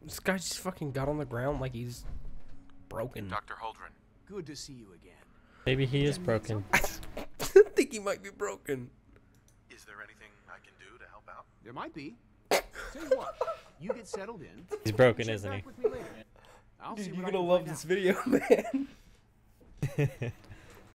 This guy just fucking got on the ground like he's broken. Dr. Holdren. Good to see you again. Maybe he is broken. I think he might be broken. Is there anything I can do to help out? There might be. Tell you what, you get settled in. He's broken, Check isn't he? back with me later. I'll see Dude, what you're I gonna can love find this out. video, man.